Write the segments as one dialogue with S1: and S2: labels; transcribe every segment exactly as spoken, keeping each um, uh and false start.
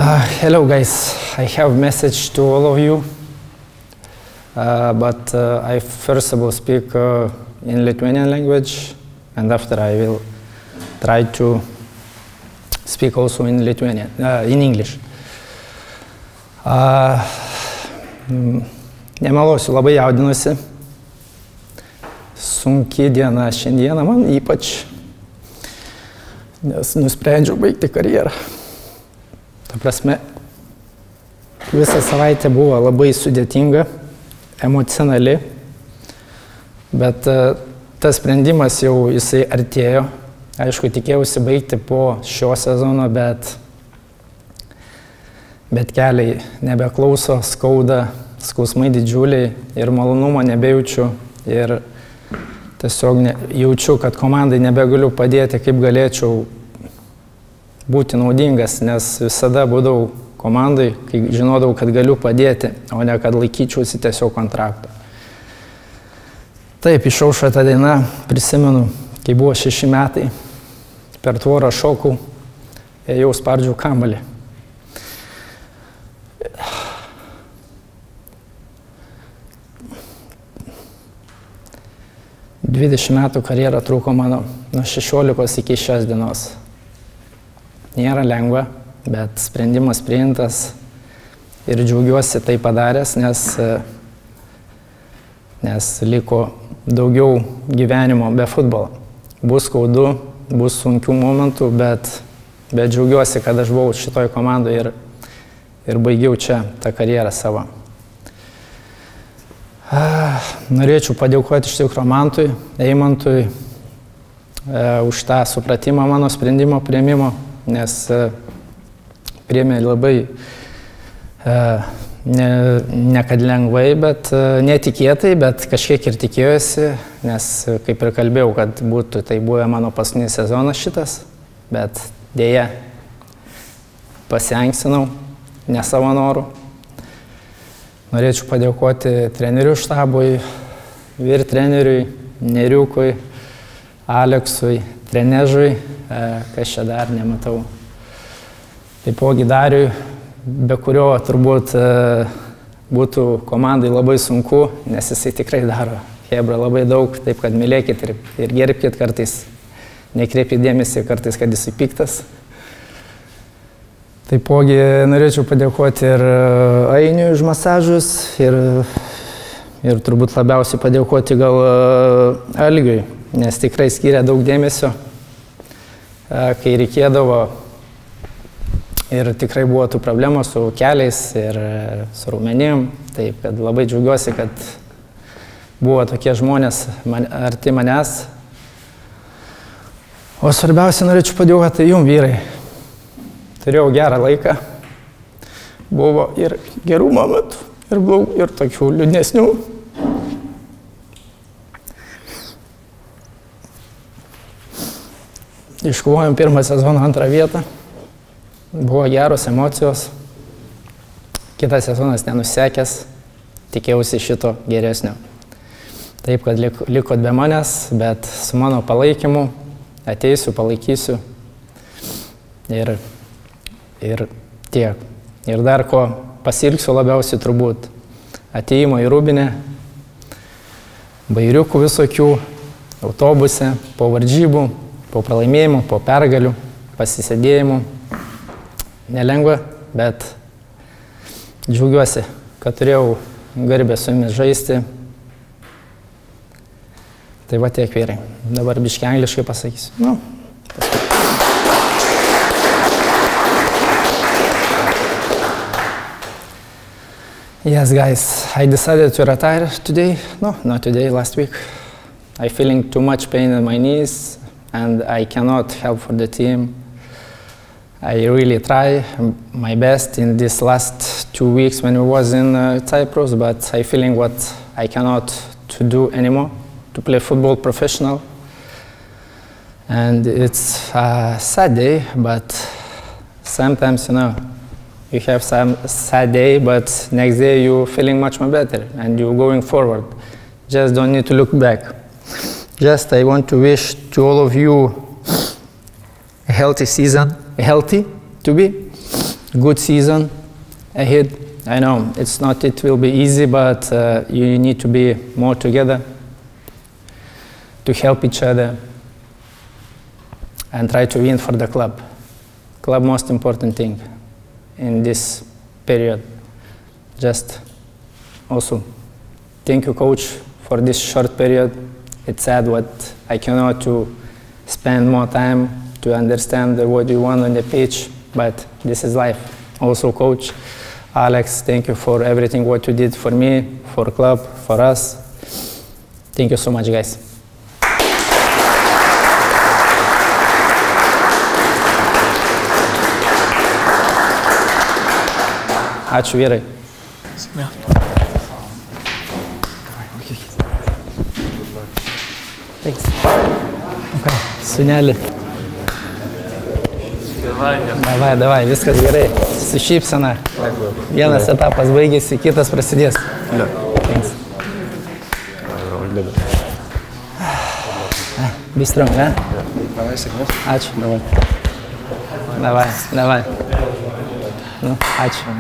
S1: Uh, hello guys, I have a message to all of you, uh, but uh, I first of all speak uh, in Lithuanian language, and after I will try to speak also in Lithuanian, uh, in English. Uh, Nemeluosiu, labai jaudinuosi. Sunki diena šiandieną man ypač, nes nusprendžiau baigti karjerą. Ta prasme, visą savaitę buvo labai sudėtinga, emocionali, bet uh, tas sprendimas jau jisai artėjo. Aišku, tikėjausi baigti po šio sezono, bet, bet keliai nebeklauso, skauda, skausmai didžiuliai ir malonumo nebejaučiu. Ir tiesiog ne, jaučiu, kad komandai nebegaliu padėti, kaip galėčiau būti naudingas, nes visada būdavau komandai, kai žinodavau, kad galiu padėti, o ne kad laikyčiausi tiesiog kontrakto. Taip, išaušo tą dainą, prisimenu, kai buvo šeši metai, per tvorą šokau, ėjau spardžiau kamuolį. dvidešimt metų karjera truko mano nuo šešiolikos iki šios dienos. Nėra lengva, bet sprendimas priimtas ir džiaugiuosi tai padaręs, nes, nes liko daugiau gyvenimo be futbolo. Bus skaudu, bus sunkių momentų, bet, bet džiaugiuosi, kad aš buvau šitoj komandai ir, ir baigiau čia tą karjerą savo. Norėčiau padėkoti iš tikrųjų Mantui, Eimantui e, už tą supratimą mano sprendimo priėmimo, nes e, priėmė labai, e, ne, ne kad lengvai, bet e, netikėtai, bet kažkiek ir tikėjosi, nes kaip ir kalbėjau, kad būtų tai buvę mano paskutinis sezonas šitas, bet dėja pasianksinau, ne savo norų. Norėčiau padėkoti trenerių štabui, vyr treneriui, Neriukui, Aleksui, Trenežui, kas čia dar nematau. Taipogi Dariui, be kurio turbūt būtų komandai labai sunku, nes jisai tikrai daro hebra labai daug, taip kad mylėkit ir, ir gerbkit kartais, nekreipkit dėmesį kartais, kad jisai piktas. Taipogi norėčiau padėkoti ir Ainiui už masažus ir, ir turbūt labiausiai padėkoti gal Algiui, nes tikrai skiria daug dėmesio, kai reikėdavo ir tikrai buvo tų problemų su keliais ir su raumenim, taip kad labai džiaugiuosi, kad buvo tokie žmonės man, arti manęs. O svarbiausia norėčiau padėkoti jum, vyrai. Turėjau gerą laiką, buvo ir gerų momentų, ir blogų, ir tokių liūdnesnių. Iškovojom pirmą sezoną antrą vietą, buvo geros emocijos, kitas sezonas nenusekęs, tikėjausi šito geresnio. Taip, kad liko, likot be manęs, bet su mano palaikymu ateisiu, palaikysiu ir Ir tiek. Ir dar ko pasilgsiu labiausiai turbūt ateimo į Rūbinę, bairiukų visokių, autobuse, po varžybų, po pralaimėjimų, po pergalių, pasisėdėjimų. Nelengva, bet džiaugiuosi, kad turėjau garbę su jumis žaisti. Tai va tiek, vyrai. Dabar biškį angliškai pasakysiu. Nu, paskui. Yes, guys, I decided to retire today. No, not today, last week. I'm feeling too much pain in my knees and I cannot help for the team. I really try my best in these last two weeks when I was in uh, Cyprus, but I'm feeling what I cannot to do anymore, to play football professional. And it's a sad day, but sometimes, you know, you have some sad day, but next day you're feeling much more better and you're going forward. Just don't need to look back. Just I want to wish to all of you a healthy season, healthy to be, good season ahead. I know it's not, it will be easy, but uh, you need to be more together, to help each other, and try to win for the club. Club most important thing in this period. Just also thank you, coach, for this short period. It's sad what I cannot to spend more time to understand what you want on the pitch, but this is life. Also, coach, Alex, thank you for everything what you did for me, for club, for us. Thank you so much, guys. Ačiū, vyrai. Thanks. Okay. Sunelį. Davai, davai, viskas gerai. Su šypsena. Vienas etapas baigėsi, kitas prasidės. Thanks. Be strong, ne? Ačiū. Davai. Davai, davai. Nu, ačiū.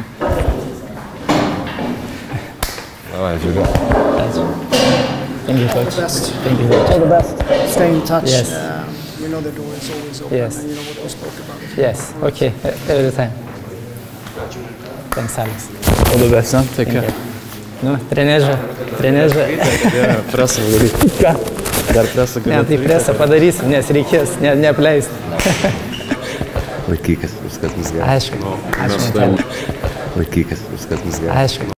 S2: Davai, žiūrėjau.
S1: Ačiū. Thank you, coach.
S3: Best.
S1: Thank you. All the best.
S3: Stay in touch.
S1: Yes.
S3: Uh, you know the door is always open.
S1: Yes.
S3: And you know what we spoke about.
S1: Yes, okay, every time. Thanks, Alex.
S2: All the best, huh? Take care.
S1: Nu, trenežą, trenežą.
S2: Presą daryti.
S1: Ką?
S2: Dar presą
S1: Ne,
S2: galėtų.
S1: tai presą padarysim, nes reikės, ne, neapleisti.
S2: Laikykis, viskas bus gerai.
S1: Aišku, aišku, Mateli.
S2: Laikykis, viskas bus gerai.
S1: Aišku.